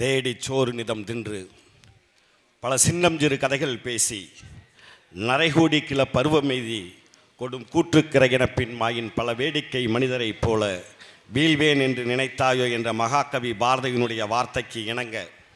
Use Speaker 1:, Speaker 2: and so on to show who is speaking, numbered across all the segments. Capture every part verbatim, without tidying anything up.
Speaker 1: தேடி சோறு நிதம் தின்று பல சின்னம் சிறு கதைகள் பேசி நரைகூடி கிள பருவமெய்தி கொடும் கூற்றுக்கிறையென பின் மாயின் பல வேடிக்கை மனிதரைப் போல வீழ்வேன் என்று நினைத்தாயோ என்ற மகாகவி பாரதியினுடைய வார்த்தைக்கு இணங்க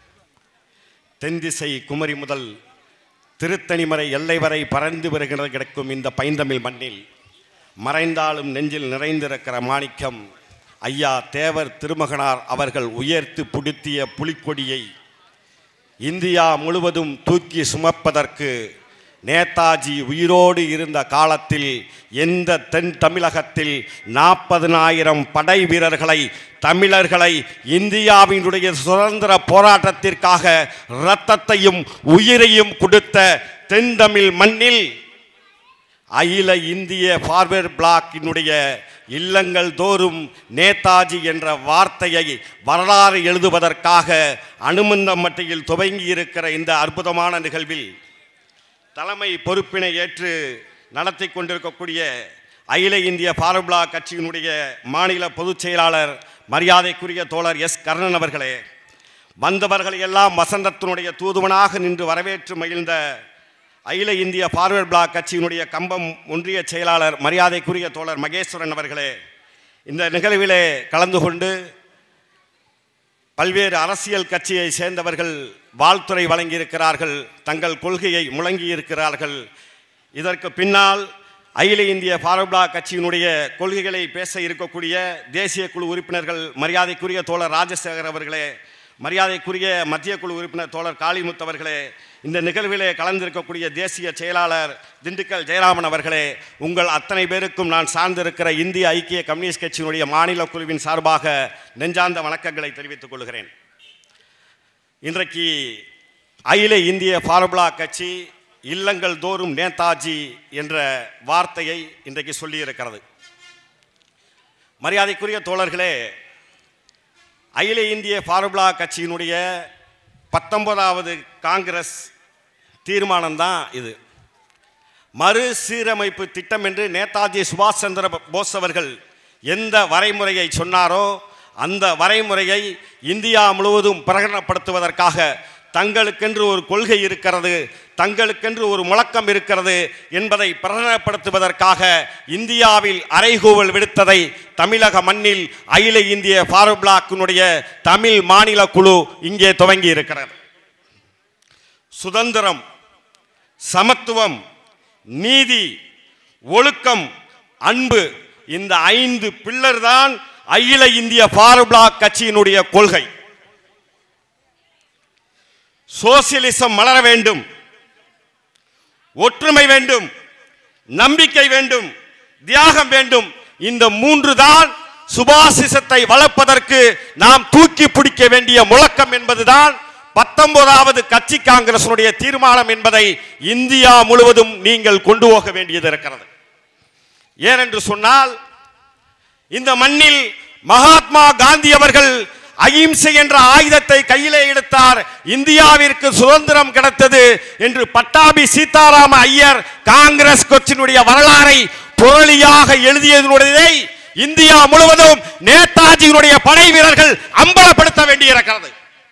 Speaker 1: தென்திசை குமரி முதல் திருத்தணிமறை எல்லை வரை பறந்து வருகிறது கிடக்கும் இந்த பைந்தமிழ் மண்ணில் மறைந்தாலும் நெஞ்சில் நிறைந்திருக்கிற மாணிக்கம் ஐயா தேவர் திருமகனார் அவர்கள் உயர்த்து புடித்திய புலிக்கொடியை இந்தியா முழுவதும் தூக்கி சுமப்பதற்கு நேதாஜி உயிரோடு இருந்த காலத்தில் எந்த தென் தமிழகத்தில் நாற்பதனாயிரம் படை வீரர்களை தமிழர்களை இந்தியாவினுடைய சுதந்திர போராட்டத்திற்காக இரத்தத்தையும் உயிரையும் கொடுத்த தென் தமிழ் மண்ணில் அகில இந்திய ஃபார்வர்ட் பிளாக்கினுடைய இல்லங்கள் தோறும் நேதாஜி என்ற வார்த்தையை வரலாறு எழுதுவதற்காக அனுமந்தம்பட்டியில் துவங்கி இருக்கிற இந்த அற்புதமான நிகழ்வில் தலைமை பொறுப்பினை ஏற்று நடத்தி கொண்டிருக்கக்கூடிய அகில இந்திய ஃபார்வர்ட் பிளாக் கட்சியினுடைய மாநில பொதுச் செயலாளர் மரியாதைக்குரிய தோழர் எஸ் கர்ணன் அவர்களே, வந்தவர்களை எல்லாம் வசந்தத்தினுடைய தூதுவனாக நின்று வரவேற்று மகிழ்ந்த அகில இந்திய ஃபார்வர்ட் பிளாக் கட்சியினுடைய கம்பம் ஒன்றிய செயலாளர் மரியாதைக்குரிய தோழர் மகேஸ்வரன் அவர்களே, இந்த நிகழ்விலே கலந்து கொண்டு பல்வேறு அரசியல் கட்சியை சேர்ந்தவர்கள் வாழ்த்துரை வழங்கியிருக்கிறார்கள், தங்கள் கொள்கையை முழங்கியிருக்கிறார்கள். இதற்கு பின்னால் அகில இந்திய ஃபார்வர்ட் பிளாக் கட்சியினுடைய கொள்கைகளை பேச இருக்கக்கூடிய தேசிய குழு உறுப்பினர்கள் மரியாதைக்குரிய தோழர் ராஜசேகர் அவர்களே, மரியாதைக்குரிய மத்திய குழு உறுப்பினர் தோழர் காளிமுத்து அவர்களே, இந்த நிகழ்விலே கலந்திருக்கக்கூடிய தேசிய செயலாளர் திண்டுக்கல் ஜெயராமன் அவர்களே, உங்கள் அத்தனை பேருக்கும் நான் சார்ந்திருக்கிற இந்திய ஐக்கிய கம்யூனிஸ்ட் கட்சியினுடைய மாநில குழுவின் சார்பாக நெஞ்சார்ந்த வணக்கங்களை தெரிவித்துக் கொள்கிறேன். இன்றைக்கு அகில இந்திய ஃபார்வர்ட் பிளாக் கட்சி இல்லங்கள் தோறும் நேதாஜி என்ற வார்த்தையை இன்றைக்கு சொல்லியிருக்கிறது. மரியாதைக்குரிய தோழர்களே, அகில இந்திய ஃபார்வர்ட் பிளாக் கட்சியினுடைய பத்தொன்பதாவது காங்கிரஸ் தீர்மானம் தான் இது. மறுசீரமைப்பு திட்டம் என்று நேதாஜி சுபாஷ் சந்திர போஸ் அவர்கள் எந்த வரைமுறையை சொன்னாரோ அந்த வரைமுறையை இந்தியா முழுவதும் பிரகடனப்படுத்துவதற்காக தங்களுக்கென்று ஒரு கொள்கை இருக்கிறது, தங்களுக்கென்று ஒரு முழக்கம் இருக்கிறது என்பதை பிரகடனப்படுத்துவதற்காக இந்தியாவில் அறைகூவல் விடுத்ததை தமிழக மண்ணில் அகில இந்திய ஃபார்வர்ட் பிளாக்கினுடைய தமிழ் மாநில குழு இங்கே துவங்கி இருக்கிறது. சுதந்திரம், சமத்துவம், நீதி, ஒழுக்கம், அன்பு, இந்த ஐந்து பில்லர் தான் அகில இந்திய ஃபார்வர்ட் பிளாக் கட்சியினுடைய கொள்கை. சோசியலிசம் மலர வேண்டும், ஒற்றுமை வேண்டும், நம்பிக்கை வேண்டும், தியாகம் வேண்டும். இந்த மூன்று தான் சுபாசிசத்தை வளர்ப்பதற்கு நாம் தூக்கி பிடிக்க வேண்டிய முழக்கம் என்பதுதான் பத்தொன்பதாவது கட்சி காங்கிரசுடைய தீர்மானம் என்பதை இந்தியா முழுவதும் நீங்கள் கொண்டு போக வேண்டியது இருக்கிறது. ஏனென்று சொன்னால் இந்த மண்ணில் மகாத்மா காந்தி அவர்கள் அகிம்சை என்ற ஆயுதத்தை கையிலே எடுத்தார், இந்தியாவிற்கு சுதந்திரம் கிடைத்தது என்று பட்டாபி சீதாராம ஐயர் காங்கிரஸ் கட்சியினுடைய வரலாறை புரளியாக எழுதியதனுடைய இந்தியா முழுவதும் நேதாஜியினுடைய படை வீரர்கள் அம்பலப்படுத்த வேண்டியிருக்கிறது.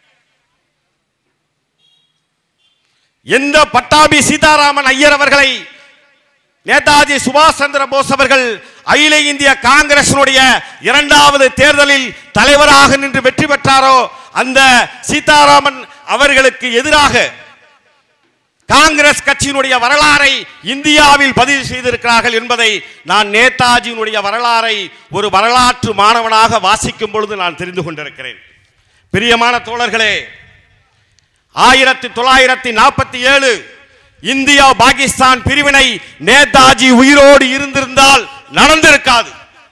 Speaker 1: எந்த பட்டாபி சீதாராமன் ஐயர் அவர்களை நேதாஜி சுபாஷ் சந்திர போஸ் அவர்கள் அகில இந்திய காங்கிரசினுடைய இரண்டாவது தேர்தலில் தலைவராக நின்று வெற்றி பெற்றாரோ அந்த சீதாராமன் அவர்களுக்கு எதிராக காங்கிரஸ் கட்சியினுடைய வரலாறை இந்தியாவில் பதிவு செய்திருக்கிறார்கள் என்பதை நான் நேதாஜியினுடைய வரலாறை ஒரு வரலாற்று மாணவனாக வாசிக்கும் பொழுது நான் தெரிந்து கொண்டிருக்கிறேன். பிரியமான தோழர்களே, ஆயிரத்தி தொள்ளாயிரத்தி நாற்பத்தி ஏழு இந்தியா பாகிஸ்தான் பிரிவினை நேதாஜி உயிரோடு இருந்திருந்தால் நடந்திருக்காது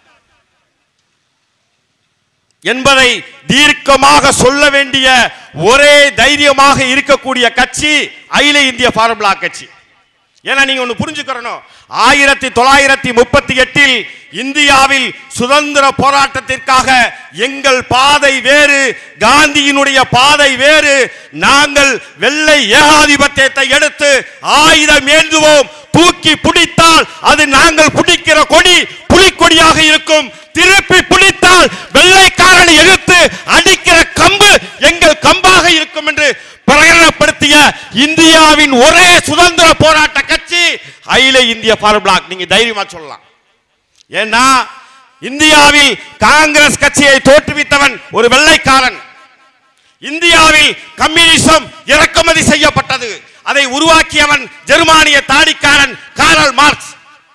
Speaker 1: என்பதை தீர்க்கமாக சொல்ல வேண்டிய ஒரே தைரியமாக இருக்கக்கூடிய கட்சி அகில இந்திய ஃபார்வர்ட் பிளாக் கட்சி. ஏன்னா நீங்க ஒன்று புரிஞ்சுக்கணும், ஆயிரத்தி தொள்ளாயிரத்தி முப்பத்தி எட்டில் இந்தியாவில் சுதந்திர போராட்டத்திற்காக எங்கள் பாதை வேறு, காந்தியினுடைய பாதை வேறு. நாங்கள் வெள்ளை ஏகாதிபத்தியத்தை எடுத்து ஆயுதம் ஏந்துவோம், தூக்கி பிடித்தால் அது நாங்கள் பிடிக்கிற கொடி புலிக்கொடியாக இருக்கும், திருப்பி பிடித்தால் வெள்ளைக்காரனை எதிர்த்து அடிக்கிற கம்பு எங்கள் கம்பாக இந்தியாவின் ஒரே சுதந்திர போராட்ட கட்சி அகில இந்திய ஃபார்வர்ட் பிளாக். நீங்க தைரியமா சொல்லலாம். ஏன்னா இந்தியாவில் காங்கிரஸ் கட்சியை தோற்றுவித்தவன் ஒரு வெள்ளைக்காரன். இந்தியாவில் கம்யூனிசம் இறக்குமதி செய்யப்பட்டது. அதை உருவாக்கியவன் ஜெர்மானிய தாடிக்காரன் காரல் மார்க்ஸ்.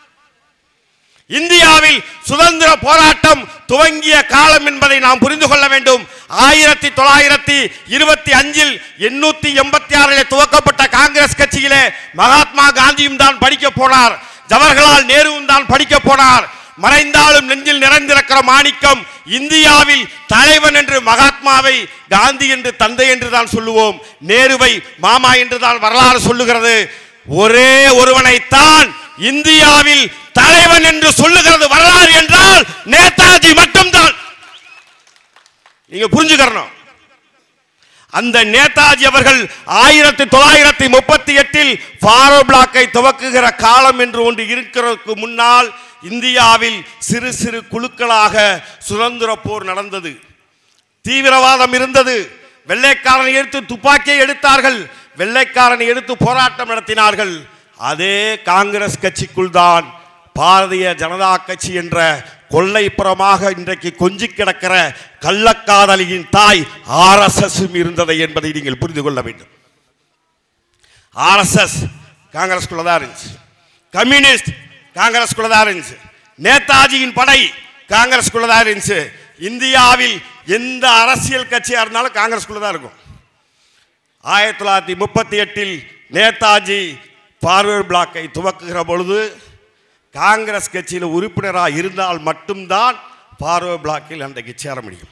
Speaker 1: இந்தியாவில் சுதந்திர போராட்டம் துவங்கிய காலம் என்பதை நாம் புரிந்து கொள்ள வேண்டும். ஆயிரத்தி தொள்ளாயிரத்தி இருபத்தி அஞ்சில் எண்ணூத்தி எண்பத்தி ஆறில் துவக்கப்பட்ட காங்கிரஸ் கட்சியிலே மகாத்மா காந்தியும் தான் படிக்க போனார், ஜவஹர்லால் நேருவும் தான் படிக்க போனார். மறைந்தாலும் நெஞ்சில் நிறைந்திருக்கிற மாணிக்கம். இந்தியாவில் தலைவன் என்று மகாத்மாவை காந்தி என்று தந்தை என்று தான் சொல்லுவோம், நேருவை மாமா என்று தான் வரலாறு சொல்லுகிறது. ஒரே ஒருவனைத்தான் இந்தியாவில் தலைவன் என்று சொல்லுகிறது வரலாறு என்றால் நேதாஜி மட்டும்தான். நீங்க புரிஞ்சுக்கணும். அந்த நேதாஜி அவர்கள் ஆயிரத்தி தொள்ளாயிரத்தி முப்பத்தி எட்டில் ஃபார்வர்ட் பிளாக்கை துவக்குகிற காலம் என்று ஒன்று இருக்கிறதுக்கு முன்னால் இந்தியாவில் சிறு சிறு குழுக்களாக சுதந்திர போர் நடந்தது. தீவிரவாதம் இருந்தது. வெள்ளைக்காரனை எடுத்து துப்பாக்கியை எடுத்தார்கள், வெள்ளைக்காரனை எடுத்து போராட்டம் நடத்தினார்கள். அதே காங்கிரஸ் கட்சிக்குள் தான் பாரதிய ஜனதா கட்சி என்ற கொள்ளைப்புறமாக இன்றைக்கு கொஞ்சி கிடக்கிற கள்ளக்காதலியின் தாய் ஆர் எஸ் எஸ் இருந்தது என்பதை நீங்கள் புரிந்து கொள்ள வேண்டும். ஆர் எஸ் எஸ் காங்கிரஸ்குள்ள தான் இருந்துச்சு, கம்யூனிஸ்ட் காங்கிரஸ்குள்ள தான் இருந்துச்சு, நேதாஜியின் படை காங்கிரஸ்குள்ள தான் இருந்துச்சு. இந்தியாவில் எந்த அரசியல் கட்சியாக இருந்தாலும் காங்கிரஸ்குள்ள தான் இருக்கும். ஆயிரத்தி தொள்ளாயிரத்தி முப்பத்தி எட்டில் நேதாஜி ஃபார்வர்ட் பிளாக்கை துவக்குகிற பொழுது காங்கிரஸ் கட்சியில் உறுப்பினராக இருந்தால் மட்டும்தான் ஃபார்வர்ட் பிளாக்கில் அன்றைக்கு சேர முடியும்.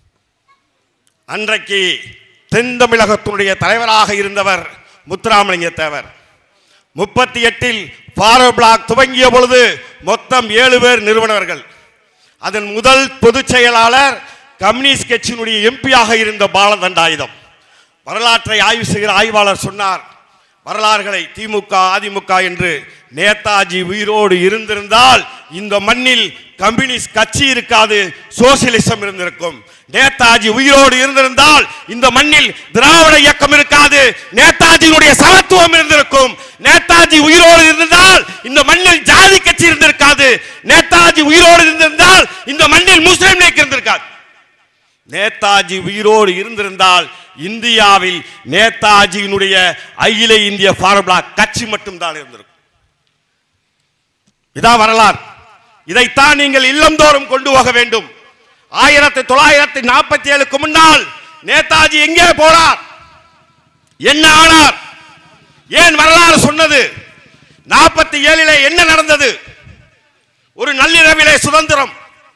Speaker 1: அன்றைக்கு தென் தமிழகத்தினுடைய தலைவராக இருந்தவர் முத்துராமலிங்க தேவர். முப்பத்தி எட்டில் ஃபார்வர்ட் பிளாக் துவங்கிய பொழுது மொத்தம் ஏழு பேர் நிறுவனர்கள். அதன் முதல் பொதுச் செயலாளர் கம்யூனிஸ்ட் கட்சியினுடைய எம்பியாக இருந்த பாலதண்டாயுதம். வரலாற்றை ஆய்வு செய்கிற ஆய்வாளர் சொன்னார், வரலாறுகளை திமுக அதிமுக என்று. நேதாஜி உயிரோடு இருந்திருந்தால் இந்த மண்ணில் கம்யூனிஸ்ட் கட்சி இருக்காது, சோசியலிசம் இருந்திருக்கும். நேதாஜி உயிரோடு இருந்திருந்தால் இந்த மண்ணில் திராவிட இயக்கம் இருக்காது, நேதாஜியினுடைய சமத்துவம் இருந்திருக்கும். நேதாஜி உயிரோடு இருந்திருந்தால் இந்த மண்ணில் ஜாதி கட்சி இருந்திருக்காது, நேதாஜி உயிரோடு இருந்திருந்தால் இந்த மண்ணில் முஸ்லிம் லீக் இருந்திருக்காது. நேதாஜி உயிரோடு இருந்திருந்தால் இந்தியாவில் நேதாஜியினுடைய அகில இந்திய ஃபார்வர்ட் பிளாக் கட்சி மட்டும்தான் இருந்திருக்கும். இதான் வரலாறு. இதைத்தான் நீங்கள் இல்லந்தோறும் கொண்டு போக வேண்டும். ஆயிரத்தி தொள்ளாயிரத்தி நாற்பத்தி ஏழுக்கு முன்னால் நேதாஜி எங்கே போனார், என்ன ஆனார், ஏன் வரலாறு சொன்னது? நாற்பத்தி ஏழிலே என்ன நடந்தது? ஒரு நள்ளிரவிலே சுதந்திரம்.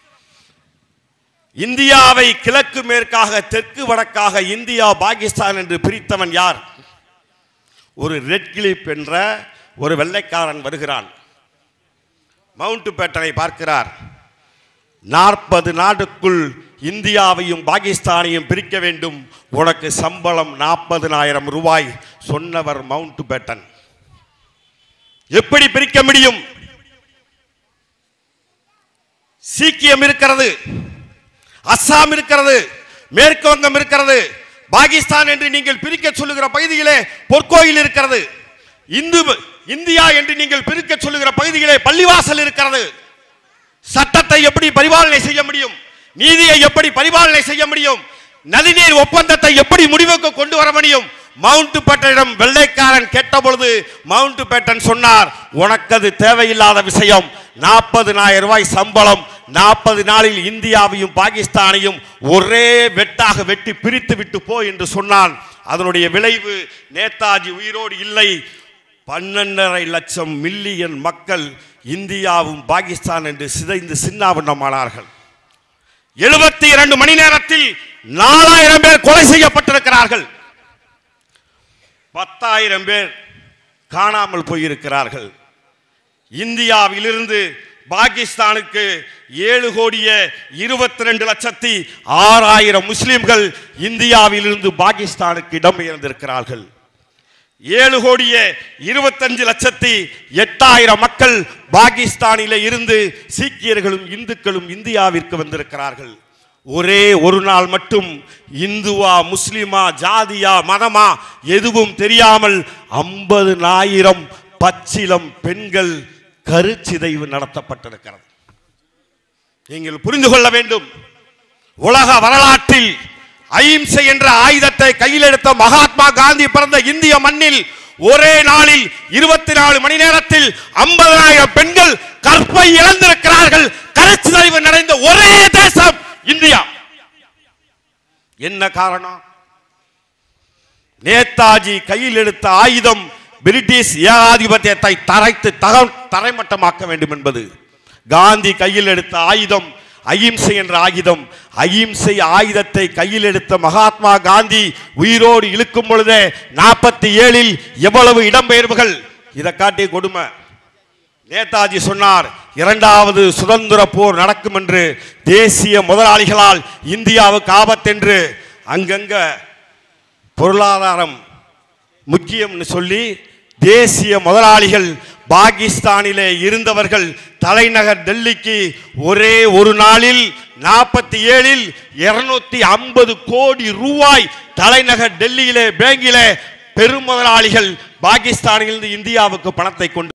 Speaker 1: இந்தியாவை கிழக்கு மேற்காக தெற்கு வடக்காக இந்தியா பாகிஸ்தான் என்று பிரித்தவன் யார்? ஒரு ரெட் கிளிப் என்ற ஒரு வெள்ளைக்காரன் வருகிறான். மவுண்ட் பேட்டனை பார்க்கிறார். நாற்பது நாடுக்குள் இந்தியாவையும் பாகிஸ்தானையும் பிரிக்க வேண்டும், உனக்கு சம்பளம் நாற்பதுனாயிரம் ரூபாய் சொன்னவர் மவுண்ட் பேட்டன். எப்படி பிரிக்க முடியும்? சீக்கியம் இருக்கிறது, அஸ்ஸாம் இருக்கிறது, மேற்கு வங்கம் இருக்கிறது, பாகிஸ்தான் என்று நீங்கள் பிரிக்க சொல்லுகிற பகுதியிலே பொற்கோயில் இருக்கிறது, இந்து இந்தியா என்று நீங்கள் பிரிக்க சொல்லுகிற பகுதியிலே பள்ளிவாசல் இருக்கிறது. சட்டத்தை எப்படி பரிபாலனை செய்ய முடியும்? நீதியை எப்படி பரிபாலனை செய்ய முடியும்? நதிநீர் ஒப்பந்தத்தை எப்படி முடிவுக்கு கொண்டு வர முடியும்? மவுண்ட் பேட்டனிடம் வெள்ளைக்காரன் கேட்ட பொழுது மவுண்ட் பேட்டன் சொன்னார், உனக்கு அது தேவையில்லாத விஷயம், நாற்பதுனாயிரம் ரூபாய் சம்பளம், நாற்பது நாளில் இந்தியாவையும் பாகிஸ்தானையும் ஒரே வெட்டாக வெட்டி பிரித்து விட்டு போ என்று சொன்னான். அதனுடைய விளைவு நேதாஜி உயிரோடு இல்லை. பன்னெண்டரை லட்சம் மில்லியன் மக்கள் இந்தியாவும் பாகிஸ்தான் என்று சிதைந்து சின்னாபின்னமானார்கள். எழுபத்தி இரண்டு மணி நேரத்தில் நாலாயிரம் பேர் கொலை செய்யப்பட்டிருக்கிறார்கள். பத்தாயிரம் பேர் காணாமல் போயிருக்கிறார்கள். இந்தியாவிலிருந்து பாகிஸ்தானுக்கு ஏழு கோடியே இருபத்தி ரெண்டு லட்சத்தி ஆறாயிரம் முஸ்லிம்கள் இந்தியாவிலிருந்து பாகிஸ்தானுக்கு இடம்பெயர்ந்திருக்கிறார்கள். ஏழு கோடியே இருபத்தஞ்சு லட்சத்தி எட்டாயிரம் மக்கள் பாகிஸ்தானிலே இருந்து சீக்கியர்களும் இந்துக்களும் இந்தியாவிற்கு வந்திருக்கிறார்கள். ஒரே ஒரு நாள் மட்டும் இந்துவா முஸ்லிமா ஜாதியா மதமா எதுவும் தெரியாமல் ஐம்பதுனாயிரம் பச்சிலம் பெண்கள் கருச்சிதைவு நடத்தப்பட்டிருக்கிறது. நீங்கள் புரிந்து கொள்ள வேண்டும், உலக வரலாற்றில் அஹிம்சை என்ற ஆயுதத்தை கையில் எடுத்த மகாத்மா காந்தி பிறந்த இந்திய மண்ணில் ஒரே நாளில் இருபத்தி நாலு மணி நேரத்தில் ஐம்பதாயிரம் பெண்கள் கற்பை இழந்திருக்கிறார்கள். கருச்சிதைவு நடந்த ஒரே தேசம் இந்தியா. என்ன காரணம்? நேதாஜி கையில் எடுத்த ஆயுதம் பிரிட்டிஷ் ஏகாதிபத்தியத்தை தரைத்து தரைமட்டமாக்க வேண்டும் என்பது. காந்தி கையில் எடுத்த ஆயுதம் அஹிம்சை என்ற ஆயுதம். அஹிம்சை ஆயுதத்தை கையில் எடுத்த மகாத்மா காந்தி உயிரோடு இழுக்கும் பொழுதே நாற்பத்தி ஏழில் எவ்வளவு இடம்பெயர்வுகள்! இதை காட்டிய கொடுமை. நேதாஜி சொன்னார், இரண்டாவது சுதந்திர போர் நடக்கும் என்று. தேசிய முதலாளிகளால் இந்தியாவுக்கு ஆபத்தென்று அங்கங்க பொருளாதாரம் முக்கியம்னு சொல்லி தேசிய முதலாளிகள் பாகிஸ்தானிலே இருந்தவர்கள் தலைநகர் டெல்லிக்கு ஒரே ஒரு நாளில் நாற்பத்தி ஏழில் இருநூத்தி ஐம்பது கோடி ரூபாய் தலைநகர் டெல்லியிலே பேங்கிலே பெரும் முதலாளிகள் பாகிஸ்தானிலிருந்து இந்தியாவுக்கு பணத்தை கொண்டு